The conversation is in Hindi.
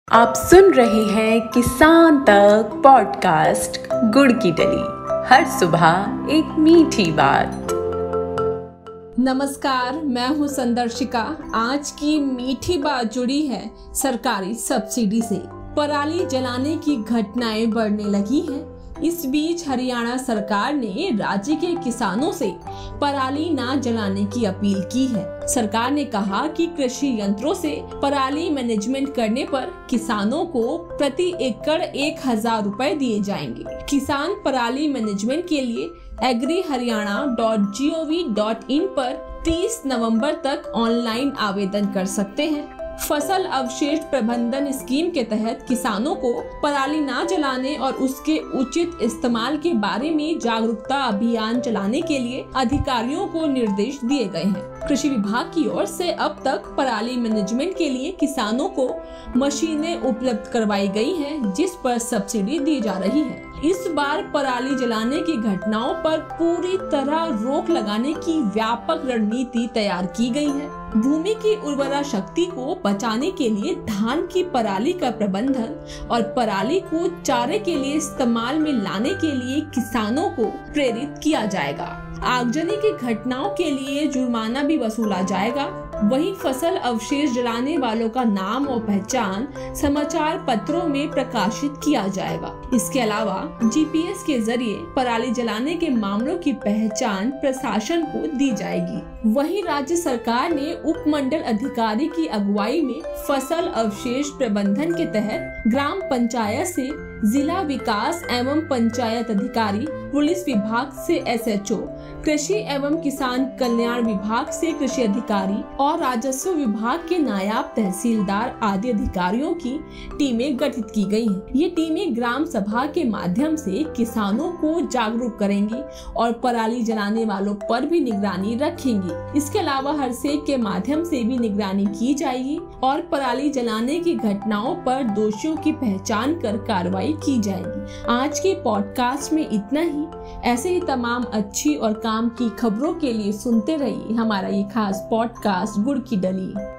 आप सुन रहे हैं किसान तक पॉडकास्ट गुड़ की डली। हर सुबह एक मीठी बात। नमस्कार, मैं हूं संदर्शिका। आज की मीठी बात जुड़ी है सरकारी सब्सिडी से। पराली जलाने की घटनाएं बढ़ने लगी हैं। इस बीच हरियाणा सरकार ने राज्य के किसानों से पराली ना जलाने की अपील की है। सरकार ने कहा कि कृषि यंत्रों से पराली मैनेजमेंट करने पर किसानों को प्रति एकड़ 1000 रुपए दिए जाएंगे। किसान पराली मैनेजमेंट के लिए agriharyana.gov.in पर 30 नवंबर तक ऑनलाइन आवेदन कर सकते हैं। फसल अवशेष प्रबंधन स्कीम के तहत किसानों को पराली ना जलाने और उसके उचित इस्तेमाल के बारे में जागरूकता अभियान चलाने के लिए अधिकारियों को निर्देश दिए गए हैं। कृषि विभाग की ओर से अब तक पराली मैनेजमेंट के लिए किसानों को मशीनें उपलब्ध करवाई गई हैं, जिस पर सब्सिडी दी जा रही है। इस बार पराली जलाने की घटनाओं पर पूरी तरह रोक लगाने की व्यापक रणनीति तैयार की गई है। भूमि की उर्वरा शक्ति को बचाने के लिए धान की पराली का प्रबंधन और पराली को चारे के लिए इस्तेमाल में लाने के लिए किसानों को प्रेरित किया जाएगा। आगजनी की घटनाओं के लिए जुर्माना भी वसूला जाएगा। वहीं फसल अवशेष जलाने वालों का नाम और पहचान समाचार पत्रों में प्रकाशित किया जाएगा। इसके अलावा जीपीएस के जरिए पराली जलाने के मामलों की पहचान प्रशासन को दी जाएगी। वहीं राज्य सरकार ने उप मंडल अधिकारी की अगुवाई में फसल अवशेष प्रबंधन के तहत ग्राम पंचायत से जिला विकास एवं पंचायत अधिकारी, पुलिस विभाग से एसएचओ, कृषि एवं किसान कल्याण विभाग से कृषि अधिकारी और राजस्व विभाग के नायब तहसीलदार आदि अधिकारियों की टीमें गठित की गई हैं। ये टीमें ग्राम सभा के माध्यम से किसानों को जागरूक करेंगी और पराली जलाने वालों पर भी निगरानी रखेंगी। इसके अलावा हरसेक के माध्यम से भी निगरानी की जाएगी और पराली जलाने की घटनाओं पर दोषियों की पहचान कर कार्रवाई की जाएगी। आज के पॉडकास्ट में इतना ही। ऐसे ही तमाम अच्छी और काम की खबरों के लिए सुनते रहिए हमारा ये खास पॉडकास्ट गुड़ की डली।